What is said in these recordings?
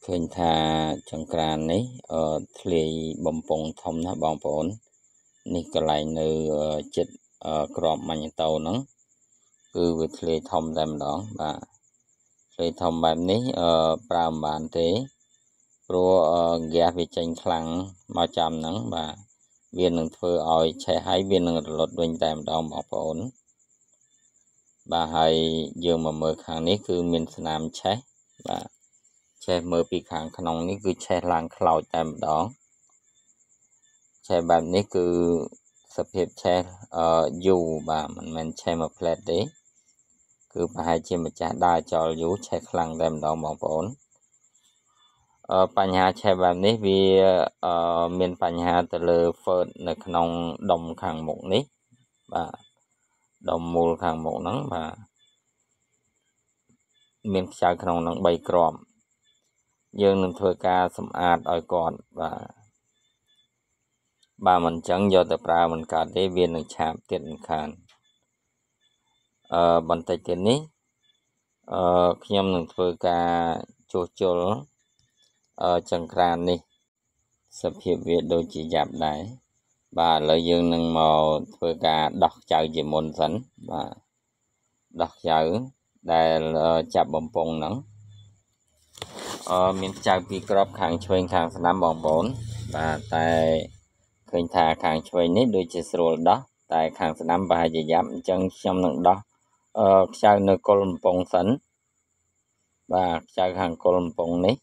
ឃើញថាចង្ក្រាននេះធ្លាយបំពង់ធំណាស់បងប្អូននេះកន្លែងនៅចិត្តក្របម៉ាញ់តោហ្នឹងគឺវាធ្លាយធំតែម្ដងបាទធ្លាយធំបែបនេះប្រើមិនបានទេព្រោះហ្គាសវាចេញខ្លាំងមកចាំហ្នឹងបាទវានឹងធ្វើឲ្យឆេះហើយវានឹងរលត់វិញតែម្ដងបងប្អូនបាទហើយយើងមកមើលខាងនេះគឺមានស្នាមឆេះបាទឆេះមើលពីខាងក្នុងនេះគឺឆេះឡើងខ្លោចតែម្ដងឆេះបែបនេះគឺសភាពឆេះយូរបាទមិនមែនឆេះមួយផ្លែតទេគឺប្រហែលជាម្ចាស់ដើរចោលយូរឆេះខ្លាំងតែម្ដងបងប្អូនបញ្ហាឆេះបែបនេះវាមានបញ្ហាទៅលើហ្វឺតនៅក្នុងដុំខាងមុខនេះបាទដុំមូលខាងមុខហ្នឹងបាទមានខ្យល់ក្នុងហ្នឹង3គ្រាប់យើងនឹងធ្វើការសម្អាតឲ្យគាត់បាទមិនចឹងយកទៅប្រើមិនកើតទេវានឹងឆាបទៀតមិនខានបន្តិចទៀតនេះខ្ញុំនឹងធ្វើការជួសជុលចង្ក្រាននេះសភាពវាដូចជាយ៉ាប់ដែរបាទឥឡូវយើងនឹងមកធ្វើការដោះខ្ចៅជាមុនសិនបាទដោះខ្ចៅដែលចាប់បំពង់ហ្នឹងមានខ្ចៅពីរគ្រាប់ខាងឆ្វេងខាងស្ដាំបងប្អូនបាទតែឃើញថាខាងឆ្វេងនេះដូចជាស្រួលដោះតែខាងស្ដាំប្រហែលជាយ៉ាប់អញ្ចឹងខ្ញុំនឹងដោះខ្ចៅនៅគល់បំពង់សិនបាទខ្ចៅខាងគល់បំពង់នេះ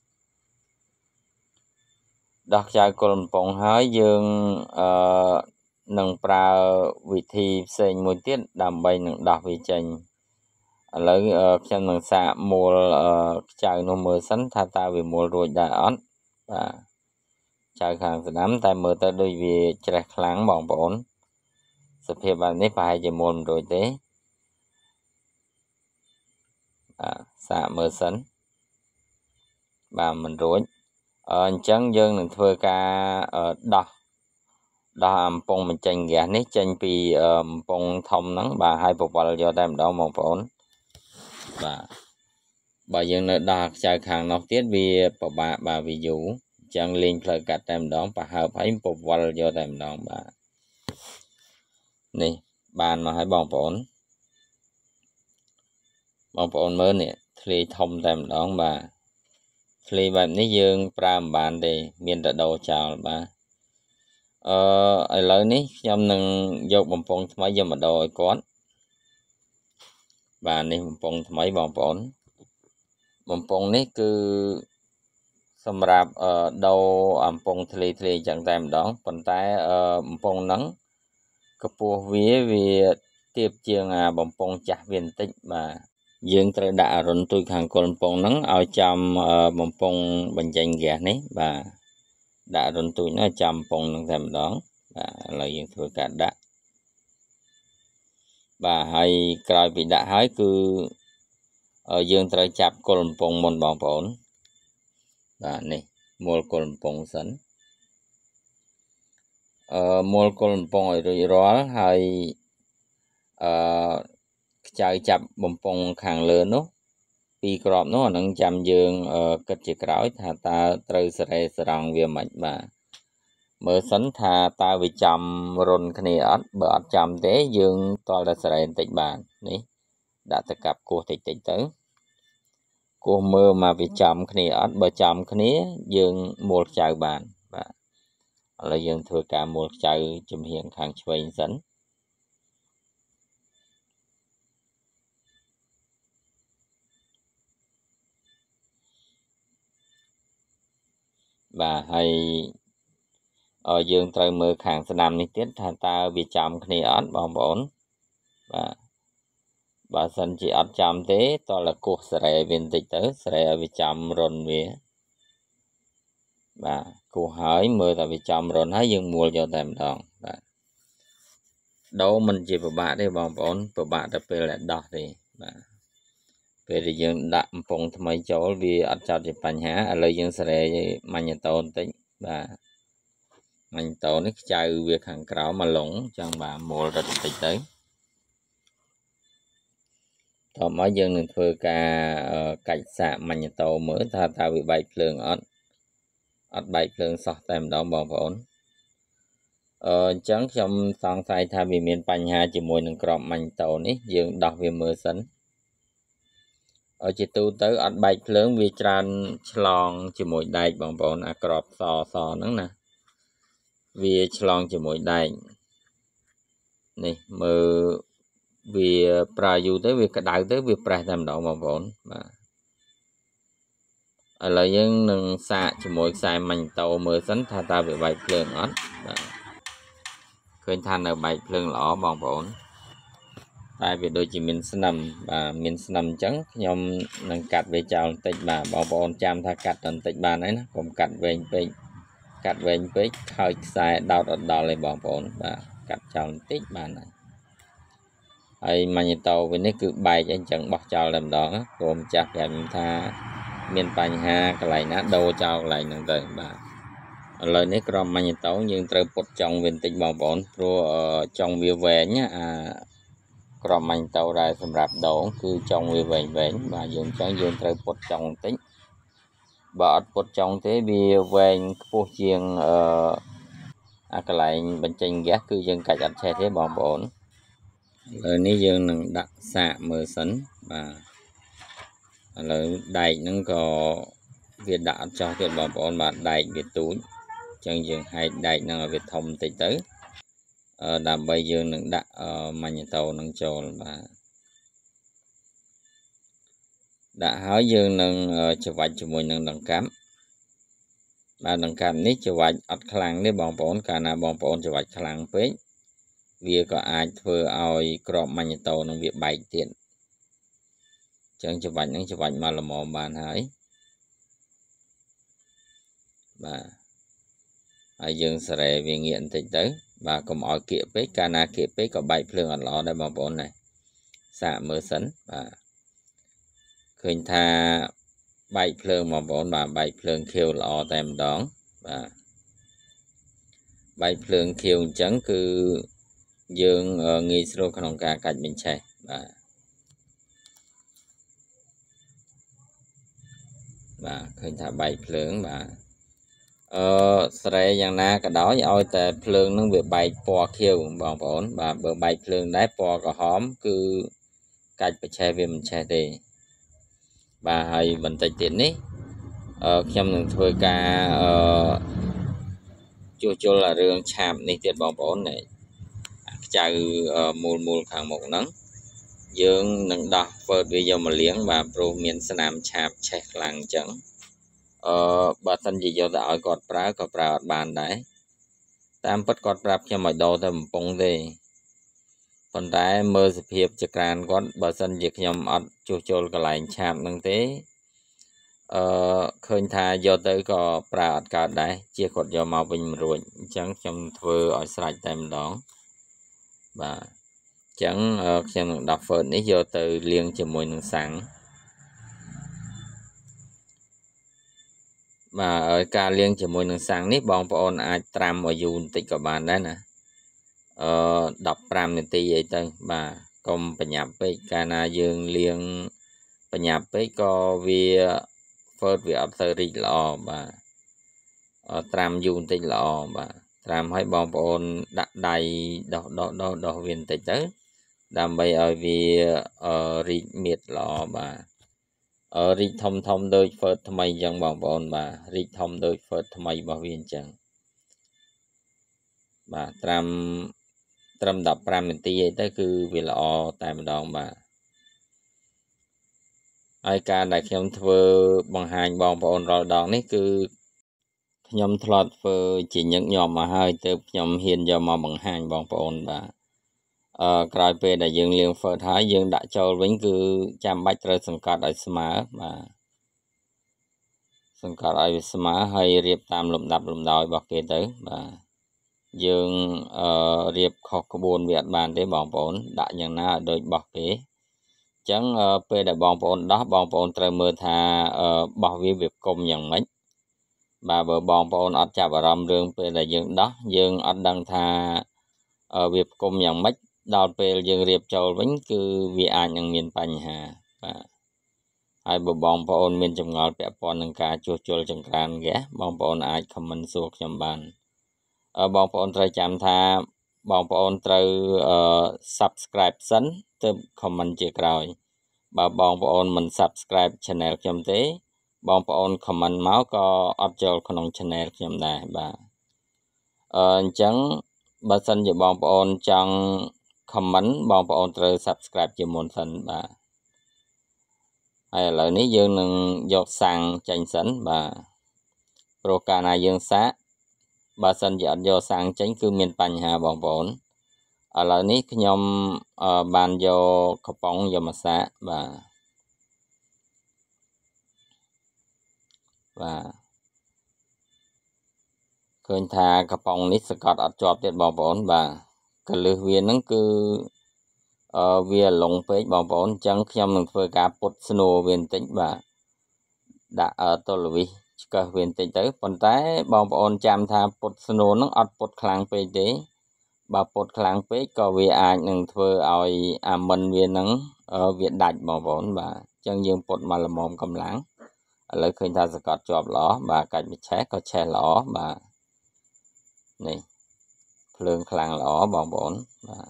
ដោះខ្ចៅគល់បំពង់ហើយយើងនឹងប្រើវិធីផ្សេងមួយទៀតដើម្បីនឹងដោះវាចេញឥឡូវខ្ញុំនឹងសាកមួលខ្ចៅនោះមើលសិនថាតើវាមួលរួចដែរអត់បាទខ្ចៅខាងស្ដាំតែមើលទៅដូចវាច្រេះខ្លាំងបងប្អូនសភាពបែបនេះប្រហែលជាមួលមិនរួចទេសាកមើលសិនបាទមិនរួចអញ្ចឹងយើងនឹងធ្វើការដោះអំពង់បញ្ចេញហ្គាសនេះចេញពីអំពង់ធំហ្នឹងបាទហើយបវល់យកតែម្ដងបងប្អូនបាទបើយើងនៅដោះខ្ចៅខាងនោះទៀតវាពិបាកបាទវាយូរអញ្ចឹងលេងផ្លូវកាត់តែម្ដងប្រហើបហើយបវល់យកតែម្ដងបាទនេះបានមកហើយបងប្អូនមើលនេះធ្លាយធំតែម្ដងបាទធ្លាយបែបនេះយើងប្រើមិនបានទេមានតែដូរចោលបាទឥឡូវនេះខ្ញុំនឹងយកបំពង់ថ្មីយកមកដូរឲ្យគាត់បាទនេះបំពង់ថ្មីបងប្អូនបំពង់នេះគឺសម្រាប់ដូរអំពង់ធ្លាយអញ្ចឹងតែម្ដងប៉ុន្តែបំពង់ហ្នឹងកម្ពស់វាទាបជាងបំពង់ចាស់វាបន្តិចបាទយើងត្រូវដាក់អរុនទូចខាងគល់បំពង់ហ្នឹងឲ្យចំបំពង់បញ្ចេញហ្គាសនេះបាទដាក់រុនទូចណាចាំបំពង់ហ្នឹងតែម្ដងបាទឥឡូវយើងធ្វើការដាក់បាទហើយក្រោយពីដាក់ហើយគឺយើងត្រូវចាប់គល់បំពង់មុនបងប្អូនបាទនេះមួលគល់បំពង់សិនមួលគល់បំពង់ឲ្យរួចរាល់ហើយខ្ចៅចាប់បំពង់ខាងលើនោះពីរគ្រាប់នោះអានឹងចាំយើងគិតជាក្រោយថាតើត្រូវសរេសរង់វាមិនបាទមើលសិនថាតើវាចំរុនគ្នាអត់បើអត់ចំទេយើងតល់តែសរេបន្តិចបាននេះដាក់ទៅកាប់គោះតិចទៅគោះមើលមកវាចំគ្នាអត់បើចំគ្នាយើងមួលខ្ចៅបានបាទឥឡូវយើងធ្វើការមួលខ្ចៅចំហៀងខាងឆ្វេងសិនបាទហើយយើងត្រូវមើលខាងស្ដាំនេះទៀតថាតើវាចំគ្នាអត់បងប្អូនបាទបើសិនជាអត់ចំទេតើគោះសរេវាបន្តិចទៅសរេឲ្យវាចំរុនវាបាទគោះហើយមើលថាវាចំរុនហើយយើងមួលយកតែម្ដងបាទដូរមិនជាពិបាកទេបងប្អូនពិបាកតែពេលដែលដោះទេបាទពេលដែលយើងដាក់បំពង់ថ្មីចូលវាអត់ចោតជាបញ្ហាឥឡូវយើងសរេម៉ាញ់តូបន្តិចបាទម៉ាញ់តូនេះខ្ចៅវាខាងក្រោមមកលងចឹងបាទមួលរត់បន្តិចទៅต่อมาយើងនឹងធ្វើការកាច់សាកម៉ាញ់តូមើលថាតើវាបែកភ្លើងអត់បែកភ្លើងសោះតែម្ដងបងប្អូនអញ្ចឹងខ្ញុំសង្ស័យថាវាមានបញ្ហាជាមួយនឹងក្របម៉ាញ់តូនេះយើងដោះវាមើលសិនជាទូទៅអត់បែកភ្លើងវាច្រើនឆ្លងជាមួយដែកបងប្អូនអាក្របសហ្នឹងណាវាឆ្លងជាមួយដែកនេះមើលវាប្រើយូរទៅវាក្តៅទៅវាប្រេះតែម្ដងបងប្អូនបាទឥឡូវយើងនឹងសាកជាមួយខ្សែម៉ាញ់តូមើលសិនថាតើវាបែកភ្លើងអត់បាទឃើញថានៅបែកភ្លើងល្អបងប្អូនតែវាដូចជាមានស្នឹមបាទមានស្នឹមអញ្ចឹងខ្ញុំនឹងកាត់វាចោលបន្តិចបាទបងប្អូនចាំថាកាត់បន្តិចបានហើយណាកុំកាត់វែងពេកហើយខ្សែដោតអត់ដល់ទេបងប្អូនបាទកាត់ចោលបន្តិចបានហើយម៉ាញ់តូវិញនេះគឺបែកអញ្ចឹងបោះចោលតែម្ដងព្រោះម្ចាស់ប្រាប់ខ្ញុំថាមានបញ្ហាកន្លែងណាដូរចោលកន្លែងហ្នឹងទៅបាទឥឡូវនេះក្រុមម៉ាញ់តូយើងត្រូវពុតចុងវាបន្តិចបងប្អូនព្រោះចុងវាវែងអាក្របម៉ាញ់តូដែលសម្រាប់ដងគឺចុងវាវែងបាទយើងត្រូវពុតចុងបន្តិចបើអត់ពុតចុងទេវាវែងខ្ពស់ជាងអាកន្លែងបញ្ចេញហ្គាសគឺយើងកាច់អត់ឆេះទេបងប្អូនឥឡូវនេះយើងនឹងដាក់សាកមើលសិនបាទឥឡូវដែកហ្នឹងក៏វាដាក់អត់ចោះទៀតបងប្អូនបាទដែកវាទូចអញ្ចឹងយើងហែកដែកហ្នឹងឲ្យវាធំបន្តិចទៅដើម្បីយើងនឹងដាក់ម៉ាញ់តូនឹងចូលបាទដាក់ហើយយើងនឹងច្រវាច់ជាមួយនឹងដង្កាប់បាទដង្កាប់នេះច្រវាច់អត់ខ្លាំងទេបងប្អូនកាលណាបងប្អូនច្រវាច់ខ្លាំងពេកវាក៏អាចធ្វើឲ្យក្របម៉ាញ់តូនឹងវាបែកទៀតអញ្ចឹងច្រវាច់មកល្មមបានហើយបាទហើយយើងសេរីវាងាកបន្តិចទៅបាទកុំឲ្យគៀកពេកកាលណាគៀកពេកក៏បែកភ្លើងអត់ល្អដែរបងប្អូនណាសាកមើលសិនបាទឃើញថាបែកភ្លើងបងប្អូនបាទបែកភ្លើងខៀវល្អតែម្ដងបាទបែកភ្លើងខៀវអញ្ចឹងគឺយើងងាយស្រួលក្នុងការកាច់បញ្ឆេះបាទឃើញថាបែកភ្លើងបាទស្រែយ៉ាងណាក៏ដោយឲ្យតែភ្លើងនឹងវាបែកពណ៌ខៀវបងប្អូនបាទបើបែកភ្លើងដែរពណ៌ក្រហមគឺកាច់បញ្ឆេះវាមិនឆេះទេបាទហើយបន្តិចទៀតនេះខ្ញុំនឹងធ្វើការជួសជុលរឿងឆាបនេះទៀតបងប្អូនខ្ចៅមូលខាងមុខហ្នឹងយើងនឹងដោះហ្វឺតវាយកមកលាងបាទព្រោះមានស្នាមឆាបឆេះខ្លាំងអញ្ចឹងបើសិនជាយកទៅឲ្យគាត់ប្រើក៏ប្រើអត់បានដែរតាមពិតគាត់ប្រាប់ខ្ញុំឲ្យដោទៅបំពង់ទេប៉ុន្តែមើលសភាពចក្រានគាត់បើសិនជាខ្ញុំអត់ជួសជុលកន្លែងឆាបហ្នឹងទេឃើញថាយកទៅក៏ប្រើអត់កើតដែរជាគាត់យកមកវិញមិនរួចអញ្ចឹងខ្ញុំធ្វើឲ្យស្រេចតែម្ដងបាទអញ្ចឹងខ្ញុំនឹងដោះហ្វឺតនេះយកទៅលាងជាមួយនឹងសាំងបាទការលាងជាមួយនឹងសាំងនេះបងប្អូនអាចត្រាំឲ្យយូរបន្តិចក៏បានដែរណា15នាទីអីទៅបាទកុំប្រញាប់ពេកកាលណាយើងលាងប្រញាប់ពេកក៏វាហ្វឺតវាអត់ទៅរីកល្អបាទត្រាំយូរបន្តិចល្អបាទត្រាំឲ្យបងប្អូនដាក់ដៃដោះវាបន្តិចទៅដើម្បីឲ្យវារីកមៀតល្អបាទរីកធំដូចហ្វឺតថ្មីអញ្ចឹងបងប្អូនបាទរីកធំដូចហ្វឺតថ្មីរបស់វាអញ្ចឹងបាទត្រឹម15នាទីអីទៅគឺវាល្អតែម្ដងបាទហើយការដែលខ្ញុំធ្វើបង្ហាញបងប្អូនរាល់ដងនេះគឺខ្ញុំធ្លាប់ធ្វើជាញឹកញាប់មកហើយទើបខ្ញុំហ៊ានយកមកបង្ហាញបងប្អូនបាទក្រោយពេលដែលយើងលាងហ្វឺតហើយយើងដាក់ចូលវិញគឺចាំបាច់ត្រូវសង្កត់ឲ្យស្មើបាទសង្កត់ឲ្យវាស្មើហើយរៀបតាមលំដាប់លំដោយរបស់គេទៅបាទយើងរៀបខុសក្បួនវាអត់បានទេបងប្អូនដាក់យ៉ាងណាឲ្យដូចបោះគេអញ្ចឹងពេលដែលបងប្អូនដោះបងប្អូនត្រូវមើលថាបោះវាគុំយ៉ាងម៉េចបាទបើបងប្អូនអត់ចាប់អារម្មណ៍រឿងពេលដែលយើងដោះយើងអត់ដឹងថាវាគុំយ៉ាងម៉េចដល់ពេលយើងរៀបចូលវិញគឺវាអាចនឹងមានបញ្ហាបាទហើយបើបងប្អូនមានចម្ងល់ពាក់ព័ន្ធនឹងការជួសជុលចង្ក្រានហ្គាសបងប្អូនអាច comment សួរខ្ញុំបានបងប្អូនត្រូវចាំថាបងប្អូនត្រូវ subscribe សិនទើប comment ជាក្រោយបើបងប្អូនមិន subscribe channel ខ្ញុំទេបងប្អូន comment មកក៏អត់ចូលក្នុង channel ខ្ញុំដែរបាទអញ្ចឹងបើសិនជាបងប្អូនចង់ comment បងប្អូនត្រូវ subscribe ជាមុនសិនបាទហើយឥឡូវនេះយើងនឹងយកសាំងចេញសិនបាទព្រោះកាលណាយើងសាកបើសិនជាអត់យកសាំងចេញគឺមានបញ្ហាបងប្អូនឥឡូវនេះខ្ញុំបានយកកំប៉ុងយកមកសាកបាទឃើញថាកំប៉ុងនេះសកត់អត់ជាប់ទៀតបងប្អូនបាទកលឹះវានឹងគឺវាឡុងពេកបងប្អូនអញ្ចឹងខ្ញុំនឹងធ្វើការពុតស្នូវាបន្តិចបាទដាក់ទល់វិសឆ្កឹះវាបន្តិចទៅប៉ុន្តែបងប្អូនចាំថាពុតស្នូនឹងអត់ពុតខ្លាំងពេកទេបើពុតខ្លាំងពេកក៏វាអាចនឹងធ្វើឲ្យអាមិនវានឹងវាដាច់បងប្អូនបាទអញ្ចឹងយើងពុតមកល្មមកម្លាំងឥឡូវឃើញថាសកត់ជាប់ល្អបាទកាច់មួយឆេះក៏ឆេះល្អបាទនេះភ្លើងខ្លាំងល្អបងប្អូនបាទ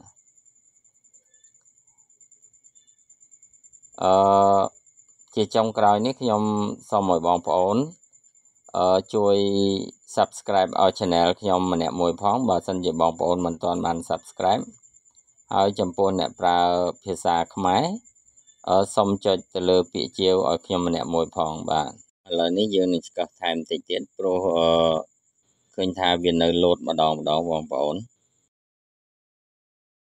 ជាចុងក្រោយនេះខ្ញុំសូមឲ្យបងប្អូនជួយ subscribe ឲ្យ channel ខ្ញុំម្នាក់មួយផងបើសិនជាបងប្អូនមិនទាន់បាន subscribe ហើយចំពោះអ្នកប្រើភាសាខ្មែរសូមចុចទៅលើពាក្យជាវឲ្យខ្ញុំម្នាក់មួយផងបាទឥឡូវនេះយើងនឹងឆ្កឹះថែមតិចទៀតព្រោះឃើញថាវានៅលោតម្ដងបងប្អូន